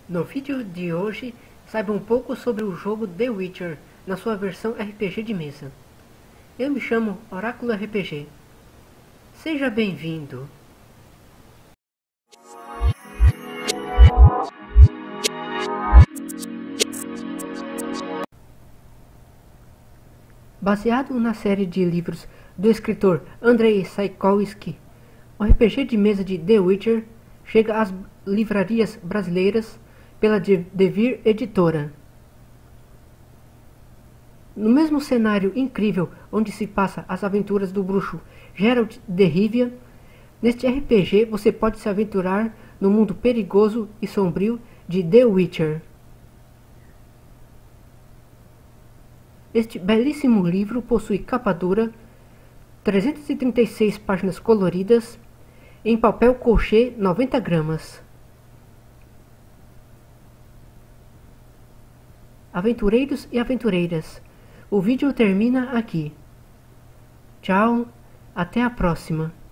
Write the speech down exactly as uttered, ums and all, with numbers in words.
No vídeo de hoje, saiba um pouco sobre o jogo The Witcher, na sua versão R P G de mesa. Eu me chamo Oráculo R P G. Seja bem-vindo! Baseado na série de livros do escritor Andrzej Sapkowski, o R P G de mesa de The Witcher chega às livrarias brasileiras pela Devir Editora. No mesmo cenário incrível onde se passa as aventuras do bruxo Geralt de Rivia, neste R P G você pode se aventurar no mundo perigoso e sombrio de The Witcher. Este belíssimo livro possui capa dura, trezentas e trinta e seis páginas coloridas, em papel crochê noventa gramas. Aventureiros e aventureiras, o vídeo termina aqui. Tchau, até a próxima.